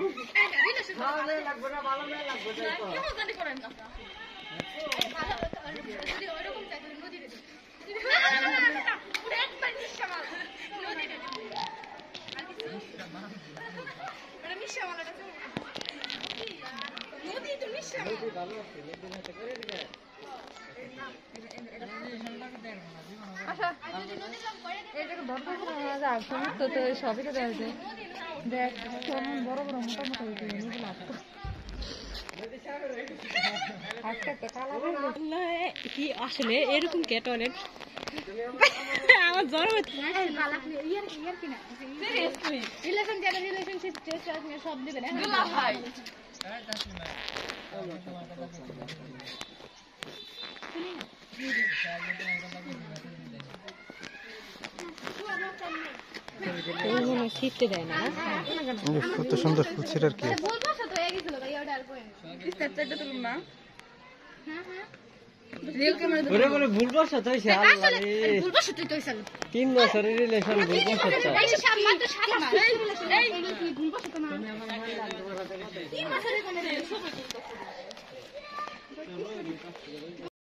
ভালো লাগবে না ভালো না লাগবে তাই তো কেমন জানি করেন না যদি ওইরকম চাই তাহলে নদীরে দিই পুরো একবার নিঃশ্বাস নদীরে দিই এটা নিঃশ্বাসওয়ালাটা তো নদী তো নিঃশ্বাস ভালো আছে নদীর হাতে করে দিবে আচ্ছা এটাকে ধরতে যাক সমস্ত তো সবই তো দেখা যায় দেখ কেমন বড় বড় মোটা মোটা হয়েছে এগুলো কি আসলে এরকম কে টয়লেট আমার জ্বর রিলেশনশিপ সব দিবে না ভাই শিখতে দেয় না কত সুন্দর ফুলছিল আর কি ওরে বলে ভুল বসা তো হইছে আল্লাহ রে 3 বছরের রিলেশন ভুল বসা তো